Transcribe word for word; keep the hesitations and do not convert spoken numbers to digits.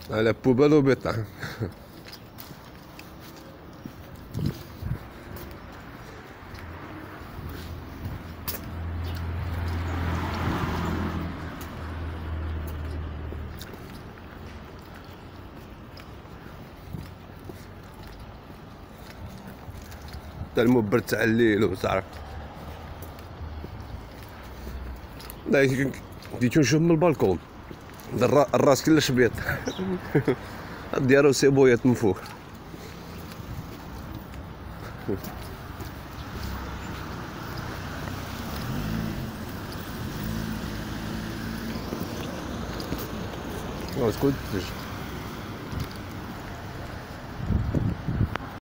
على بوبال وبيطع. تا المبرد تاع الليل وصافي. لا كنت نشوف من البالكون الراس كلش بيض. ديالو سيبويات من فوق. اسكت